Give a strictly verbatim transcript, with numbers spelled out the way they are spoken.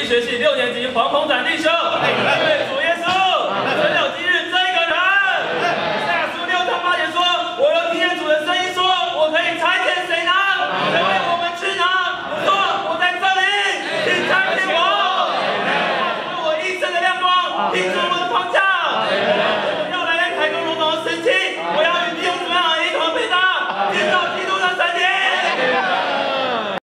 学系六年级黄宏展弟兄。